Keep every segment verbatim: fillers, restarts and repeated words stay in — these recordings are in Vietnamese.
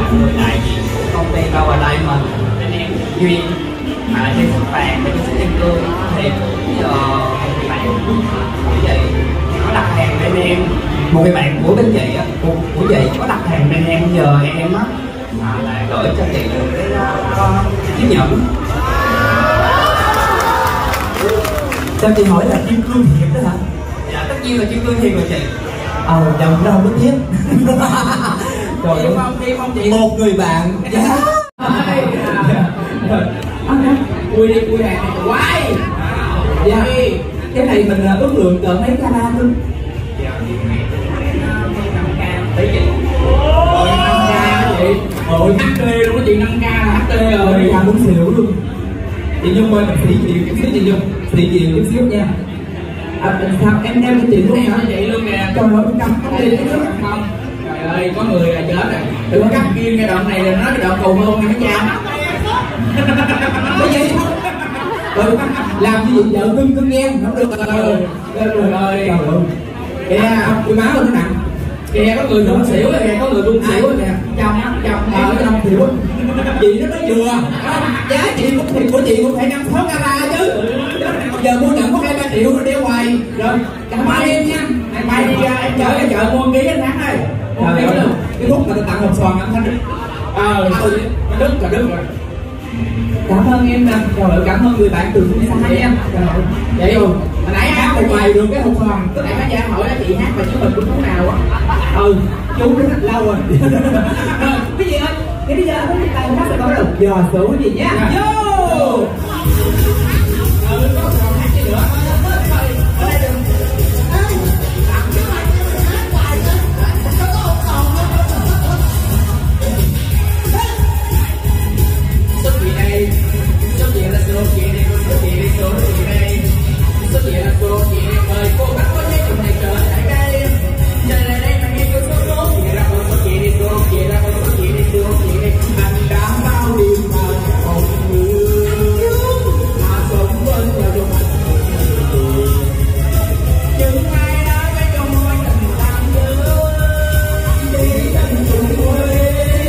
người đại diện của công ty Power Diamond bên em Duyên à, trên sân vàng bên sân Kim Cương thì cũng uh, một bạn của chị có đặt hàng bên em, một người bạn của bên chị á, của, của chị có đặt hàng bên em giờ em á à, là gửi cho chị được cái uh, chiếc nhẫn. Sao chị hỏi là kim cương thiệt đó hả? Dạ tất nhiên là kim cương thiệt rồi chị. Ờ, chồng đâu có biết. Trời ơi, không đi không chị? một người bạn. Dạ. Ui đi ui hàng này quái. Dạ. Cái này mình là ước lượng cỡ mấy carat luôn? Đấy chị. Ôi năm k chị. Ôi hát tê luôn đó chị, năm k là hát tê rồi. Dạ muốn xỉu luôn. Chị Nhung ơi, mình xỉ chịu chút xíu chị Nhung. Xỉ chịu chút xíu nha. À, sao em đem cho chị luôn hả? Chị luôn kìa. Trời ơi, cầm cái gì nữa không? Trời ơi, có người là chết rồi. Đừng có cắt kim cái đoạn này là nói cái đoạn cầu hôn này mấy cha. Cái gì? Ừ, làm như vậy vợ cưng cưng nghe không được rồi. Trời ơi. Kìa, tôi máu nó nặng. Kìa có người rung xỉu kìa, có người rung xỉu kìa. Chồng á, chồng ở trong xỉu. Chị nó nói vừa. Giá trị của thịt của chị cũng phải năm sáu carat chứ. Giờ mua nhận có hai ba triệu rồi đeo hoài. Rồi, cảm ơn em nha. Ngày mai đi em chở cái chợ mua ký anh Thắng ơi. Trời ơi, cái thuốc mà tôi tặng hộp xoàn anh Thanh. Ờ, đứt là đứt rồi. Cảm ơn em nè, trời ơi, cảm ơn người bạn từ phương xa em. Trời ơi, vậy rồi, hồi nãy hát một bài được cái hộp xoàn. Tức nãy khán giả hỏi là chị hát mà chứ mình cũng không nào á. Ừ, chú nó rất lâu rồi. Cái gì ơi, cái bây giờ có cái tay hát sẽ có được dò số gì nhá. Vô. Ừ, có còn hát gì nữa. Xuất hiện đây, xuất hiện là số chị đây, xuất hiện đây, số chị đây, xuất hiện là số chị đây, mời cô bác có nhé trong này chờ tại đây, chờ lại đây mà nghe cô số số chị ra cô số chị đi, số chị ra cô số chị đi, số chị đi, anh đã bao điều mà không ngờ, mà sống bên ngoài trong anh nhưng ai đã với trong môi tình tan nhớ đi tình chung quê.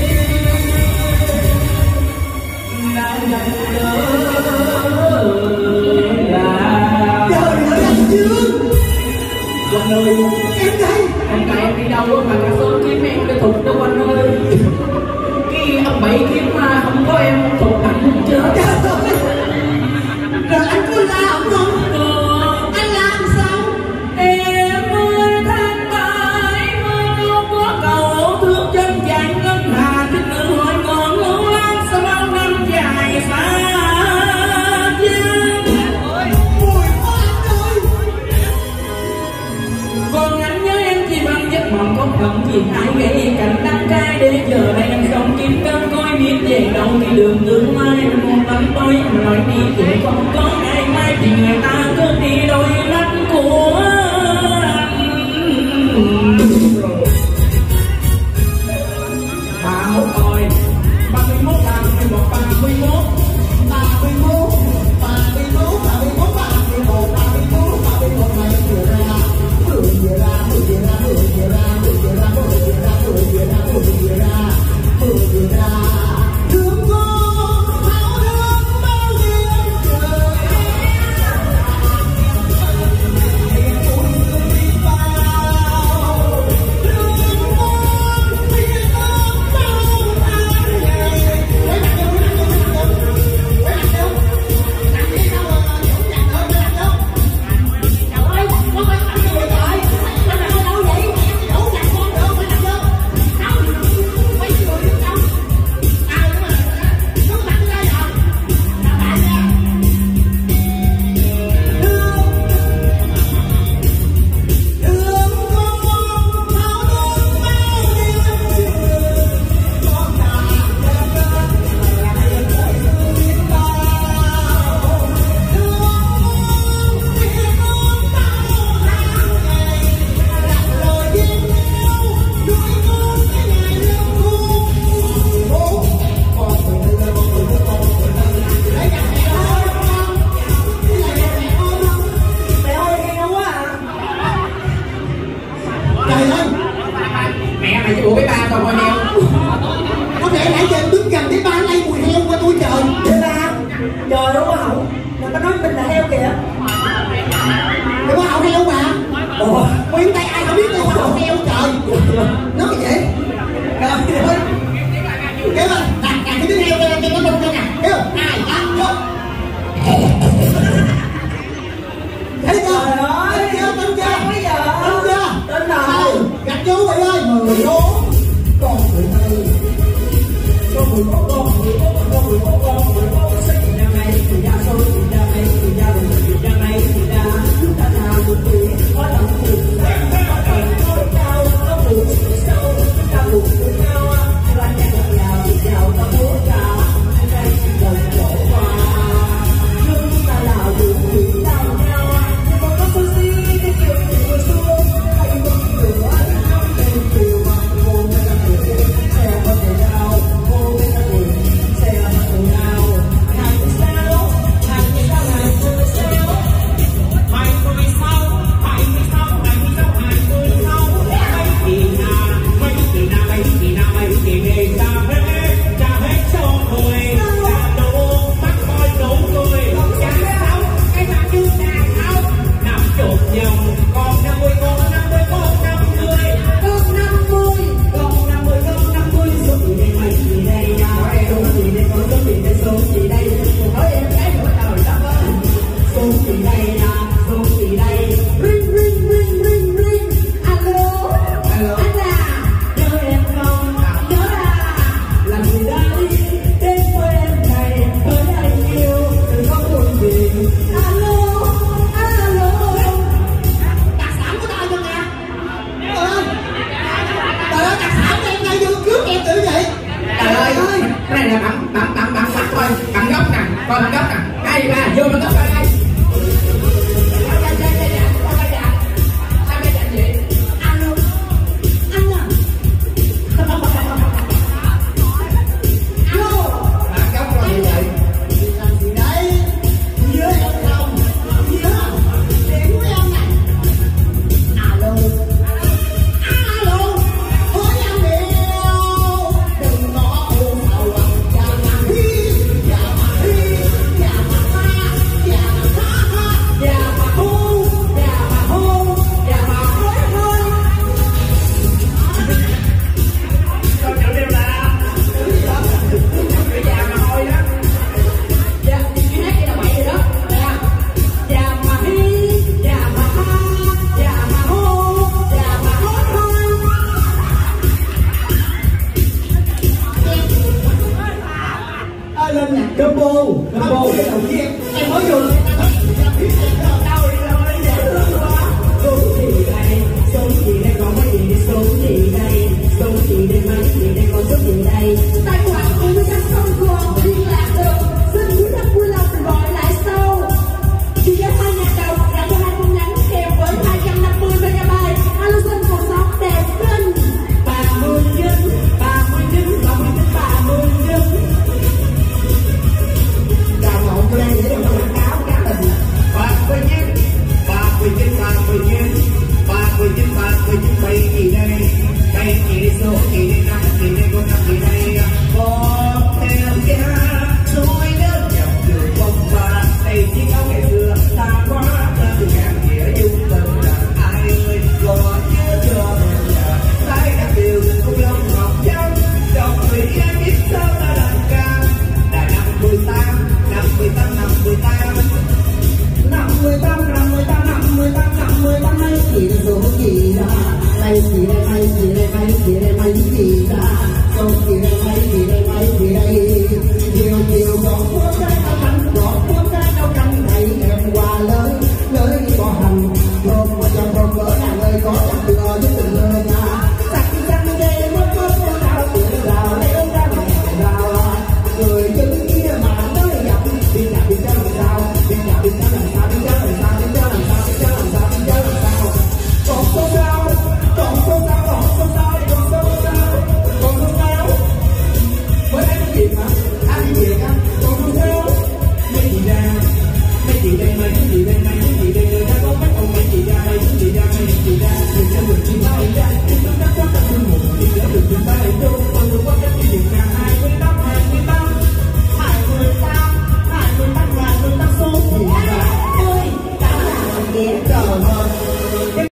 Quanh ơi, em đây. Anh cả em đi đâu á mà cả số kiếm em cái thục đó Quanh ơi. Cái ông bảy kiếm mà không có em thục anh không chết. Rồi anh cứ la ông không? Anh làm sao? Em ơi than tay mơ đâu có cầu thương chân dài ngân hà thích nữ hỏi còn lưu lan sao bao năm dài xa. Còn anh nhớ em chỉ bằng giấc mộng không phận gì ai gây cảnh đắng cay để giờ đây em không kiếm cơm coi biết về đâu thì đường tương rồi thôi.